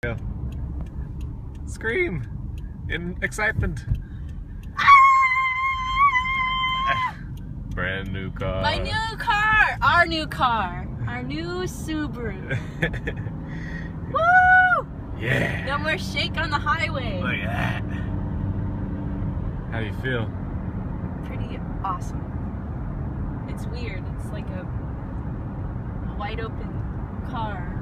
Go. Scream in excitement. Brand new car. My new car! Our new car! Our new Subaru. Woo! Yeah. No more shake on the highway. Look at that. How do you feel? Pretty awesome. It's weird. It's like a wide open car.